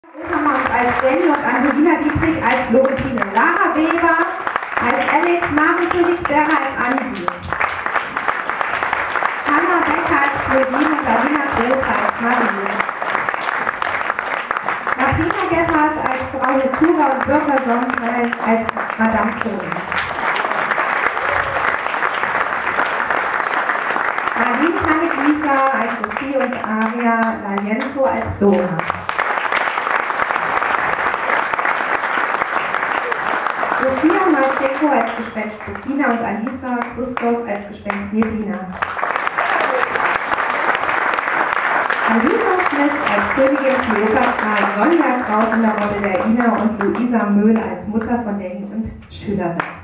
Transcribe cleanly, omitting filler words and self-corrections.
Als Danny und Angelina Dietrich als Florentine, Lara Weber als Alex, Maren Königsberger als Angie, Hanna Becker als Claudine und Alina Große als Marie, Martina Gebhardt als Frau Historia und Birka Sonnenfeld als Madame Toni, Nadine Tannik-Lisa als Sophie und Aria Laliento als Dora. Sophia Marchenko als Gespenst Bukina und Alisa Christoph als Gespenst Nebina. Alisa Schmitz als Königin Kleopatra, Sonja Kraus in der Rolle der Ina und Luisa Möhl als Mutter von Danny und Schülerin.